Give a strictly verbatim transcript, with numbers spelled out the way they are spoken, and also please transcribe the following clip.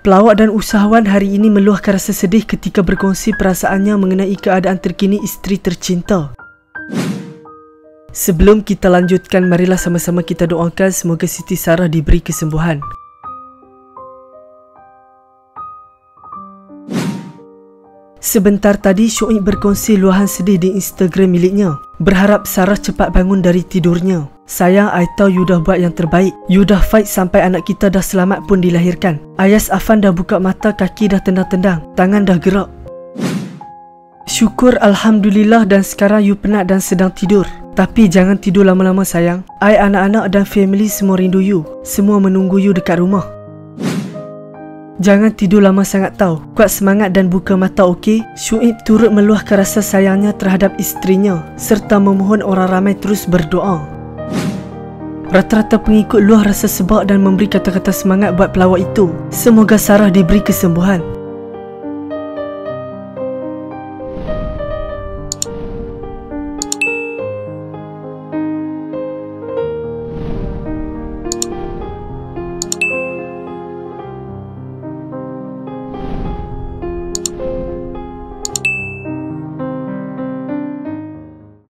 Pelawak dan usahawan hari ini meluahkan rasa sedih ketika berkongsi perasaannya mengenai keadaan terkini isteri tercinta. Sebelum kita lanjutkan, marilah sama-sama kita doakan semoga Siti Sarah diberi kesembuhan. Sebentar tadi Syuib berkongsi luahan sedih di Instagram miliknya, berharap Sarah cepat bangun dari tidurnya. Sayang, I tahu you dah buat yang terbaik. You dah fight sampai anak kita dah selamat pun dilahirkan. Ayas Afan dah buka mata, kaki dah tendang-tendang, tangan dah gerak. Syukur Alhamdulillah, dan sekarang you penat dan sedang tidur. Tapi jangan tidur lama-lama sayang. I, anak-anak dan family semua rindu you. Semua menunggu you dekat rumah. Jangan tidur lama sangat tau. Kuat semangat dan buka mata, okey? Syuib turut meluahkan rasa sayangnya terhadap isterinya serta memohon orang ramai terus berdoa. Rata-rata pengikut luah rasa sebab dan memberi kata-kata semangat buat pelawak itu. Semoga Sarah diberi kesembuhan.